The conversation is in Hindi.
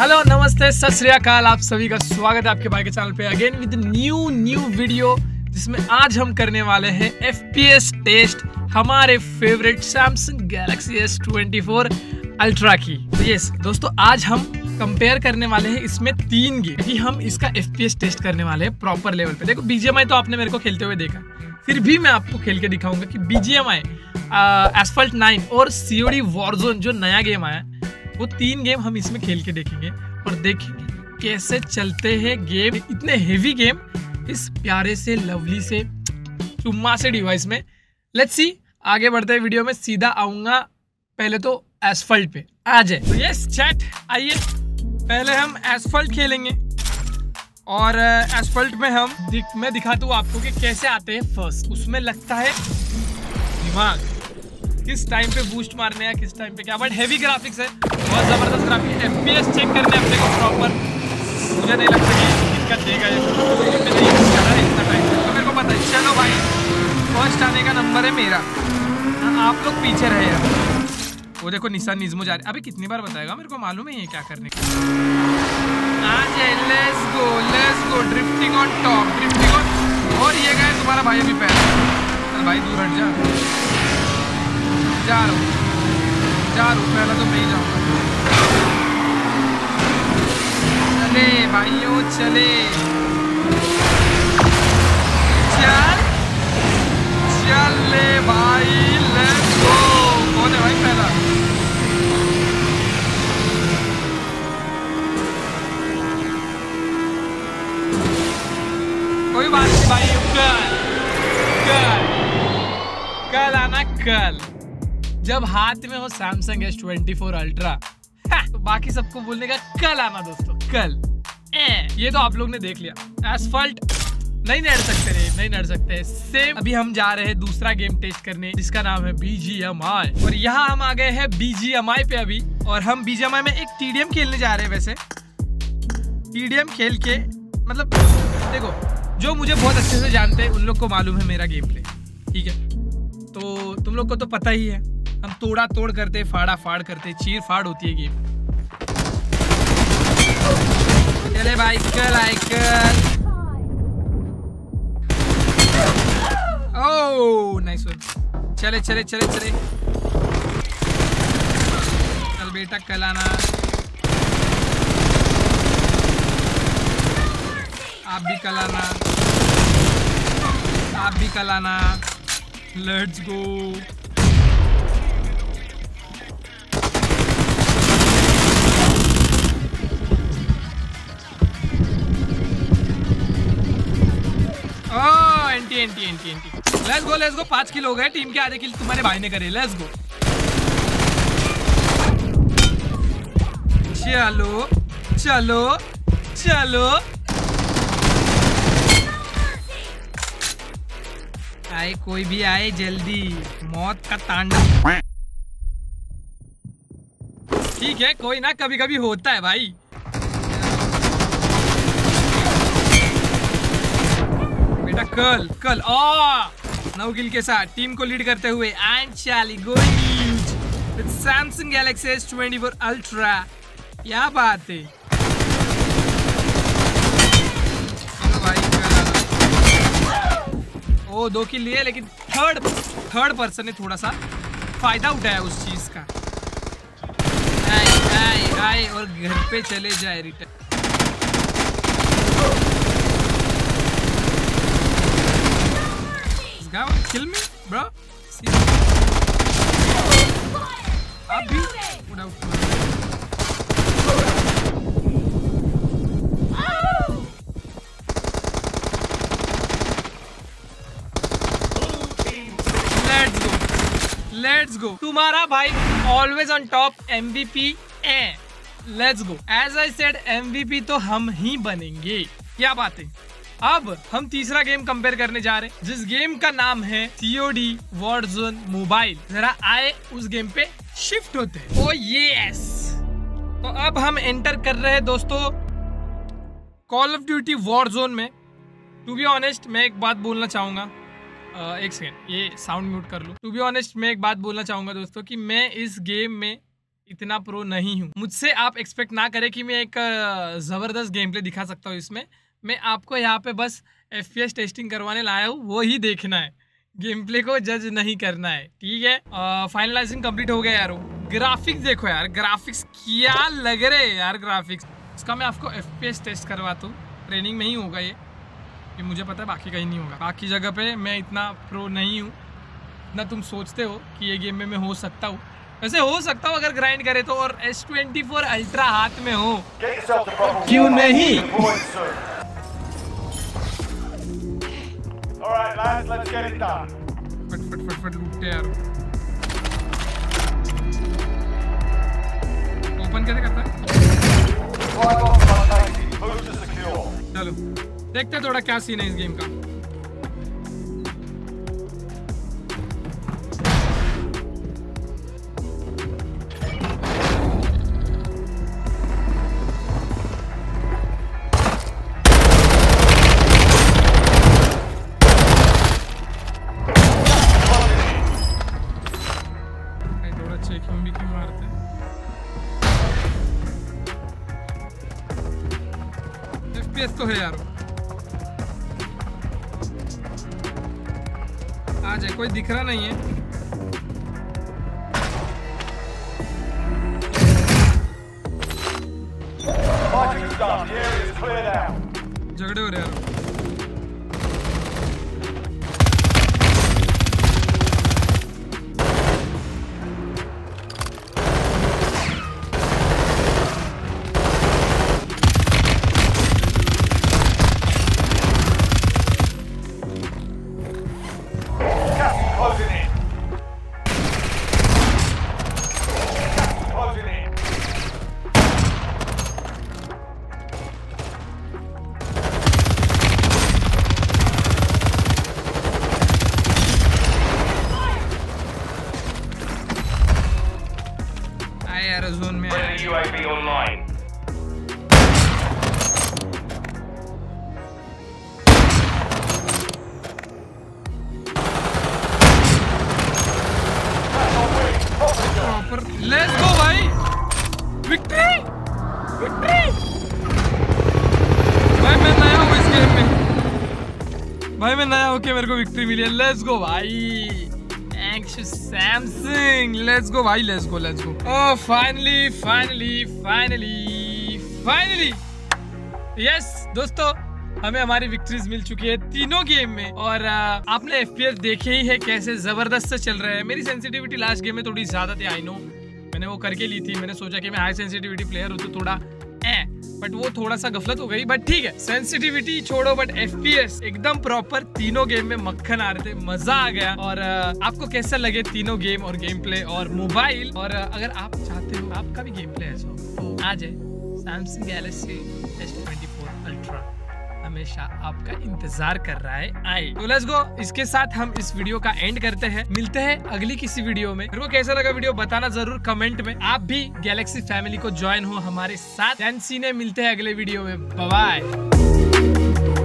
हेलो नमस्ते सत श्री अकाल, आप सभी का स्वागत है आपके भाई के चैनल पे अगेन विद न्यू वीडियो, जिसमें आज हम करने वाले हैं FPS टेस्ट हमारे favourite Samsung Galaxy S24 Ultra की। तो यस दोस्तों, आज हम कंपेयर करने वाले हैं इसमें 3 गेम कि हम इसका FPS टेस्ट करने वाले हैं प्रॉपर लेवल पे। देखो BGMI तो आपने मेरे को खेलते हुए देखा, फिर भी मैं आपको खेल के दिखाऊंगा कि BGMI, Asphalt 9 और COD Warzone जो नया गेम आया, वो 3 गेम हम इसमें खेल के देखेंगे और देखेंगे कैसे चलते हैं गेम, इतने हेवी गेम इस प्यारे से लवली से चुम्मा से डिवाइस में। लेट्स सी, आगे बढ़ते हैं वीडियो में। सीधा आऊंगा पहले तो एसफल्ट पे, आ जाए। तो यस चैट, आइए पहले हम एसफल्ट खेलेंगे और एसफल्ट में मैं दिखाता हूँ आपको कि कैसे आते हैं फर्स्ट। उसमें लगता है दिमाग, किस टाइम पे बूस्ट मारने हैं, किस टाइम पे क्या, बट हेवी ग्राफिक्स है, बहुत जबरदस्त ग्राफिक्स। FPS चेक करने अपने को प्रॉपर, मुझे नहीं लगता कि दिक्कत देगा ये, नहीं यूज कर रहा है इतना टाइम, तो मेरे को पता है। चलो भाई, फर्स्ट आने का नंबर है मेरा, आप लोग पीछे रहे यार। वो देखो निशान निज़्मो जा रहे, अभी कितनी बार बताएगा, मेरे को मालूम है ये क्या करने का। Let's go drifting on top, drifting on. और ये गए तुम्हारा भाई अभी पैर, अरे भाई दूर हट जा, जा रहा हूँ, पहले तो मैं ही जाऊँगा। चले भाइयों चले, चले भाई, लेट्स गो। कौन है भाई पहला? कोई बात नहीं भाई, कल आना, कल जब हाथ में हो Samsung S24 Ultra, तो बाकी सबको बोलने का कल आना दोस्तों, कल। ये तो आप लोग ने देख लिया। एसफल्ट नहीं नड़ सकते रे, नहीं नड़ सकते सेम। अभी हम जा रहे हैं दूसरा गेम टेस्ट करने, जिसका नाम है BGMI, और यहाँ हम आ गए हैं BGMI पे अभी, और हम BGMI में एक TDM खेलने जा रहे हैं। वैसे TDM खेल के, मतलब देखो, जो मुझे बहुत अच्छे से जानते हैं उन लोग को मालूम है मेरा गेम प्ले, ठीक है? तो तुम लोग को तो पता ही है, हम तोड़ा तोड़ करते, फाड़ा फाड़ करते, चीर फाड़ होती है गेम। चले भाई, कल आए कल। Oh nice one. चले चले चले चले, चल बेटा कल आना, आप भी कल आना, आप भी कल आना। Let's go. Anti. Let's go 5 kill हो गए, टीम के आधे किल तुम्हारे भाई ने करे। लेट्स गो, चलो चलो चलो। आए कोई भी आए जल्दी, मौत का तांडव। ठीक है, कोई ना, कभी कभी होता है भाई। बेटा कल 9 किल के साथ टीम को लीड करते हुए Anshali going with Samsung Galaxy S24 Ultra। क्या बात है भाई, ओ 2 किल लिए, लेकिन थर्ड पर्सन ने थोड़ा सा फायदा उठाया उस चीज का। आए और घर पे चले जाए रिटर्न। Kill me, bro. आप भी उड़ा। Let's go. तुम्हारा भाई always on top, MVP है। Let's go. As I said, MVP तो हम ही बनेंगे। क्या बात है। अब हम तीसरा गेम कंपेयर करने जा रहे हैं, जिस गेम का नाम है COD Warzone मोबाइल। जरा आए उस गेम पे शिफ्ट होते हैं। ओ यस, तो अब हम एंटर कर रहे हैं दोस्तों कॉल ऑफ ड्यूटी Warzone में। टू बी ऑनेस्ट, मैं एक बात बोलना चाहूंगा, एक सेकेंड ये साउंड म्यूट कर लूँ। टू बी ऑनेस्ट, मैं एक बात बोलना चाहूंगा दोस्तों कि मैं इस गेम में इतना प्रो नहीं हूँ। मुझसे आप एक्सपेक्ट ना करें कि मैं एक ज़बरदस्त गेम प्ले दिखा सकता हूँ इसमें। मैं आपको यहाँ पे बस FPS टेस्टिंग करवाने लाया हूँ, वो ही देखना है, गेम प्ले को जज नहीं करना है, ठीक है। फाइनलाइजिंग कंप्लीट हो गया यार। ग्राफिक्स देखो यार, ग्राफिक्स क्या लग रहे हैं यार ग्राफिक्स। इसका मैं आपको FPS टेस्ट करवाता हूँ, ट्रेनिंग में ही होगा ये मुझे पता है, बाकी कहीं नहीं होगा। बाकी जगह पे मैं इतना प्रो नहीं हूँ ना तुम सोचते हो कि ये गेम में मैं हो सकता हूँ। वैसे हो सकता हूँ अगर ग्राइंड करे तो, और S24 अल्ट्रा हाथ में हो, क्यों नहीं। फट लूटते यार। ओपन कैसे करता है? चलो देखते हैं थोड़ा क्या सीन है इस गेम का। थोड़ा चेकिंग भी क्यों मारते हैं? FPS तो है यार। आ जाए, कोई दिख रहा नहीं है। झगड़े हो रहे यार। जोन में UAV online. लेट्स गो भाई, विक्ट्री विक्ट्री। भाई मैं नया हूँ इस गेम में, भाई मैं नया होके मेरे को विक्ट्री मिली है। लेट्स गो भाई, सैमसंग, लेट्स गो भाई, let's go let's go. Oh finally finally finally finally yes दोस्तों, हमें हमारी विक्ट्रीज मिल चुकी है तीनों गेम में। और आपने FPS देखे ही है कैसे जबरदस्त से चल रहा है। मेरी सेंसिटिविटी लास्ट गेम में थोड़ी ज्यादा थी, आई नो, मैंने वो करके ली थी। मैंने सोचा कि मैं हाई सेंसिटिविटी प्लेयर हूँ तो थोड़ा बट वो थोड़ा सा गफलत हो गई। बट ठीक है, सेंसिटिविटी छोड़ो, बट FPS एकदम प्रॉपर। तीनों गेम में मक्खन आ रहे थे, मजा आ गया। और आपको कैसा लगे तीनों गेम और गेम प्ले और मोबाइल, और अगर आप चाहते हो आपका भी गेम प्ले ऐसा हो तो आ जाए सैमसंग गैलेक्सी S24 अल्ट्रा, हमेशा आपका इंतजार कर रहा है, आए। तो लेट्स गो, इसके साथ हम इस वीडियो का एंड करते हैं। मिलते हैं अगली किसी वीडियो में। मेरे को कैसा लगा वीडियो बताना जरूर कमेंट में। आप भी गैलेक्सी फैमिली को ज्वाइन हो हमारे साथ। मिलते हैं अगले वीडियो में, बाय बाय।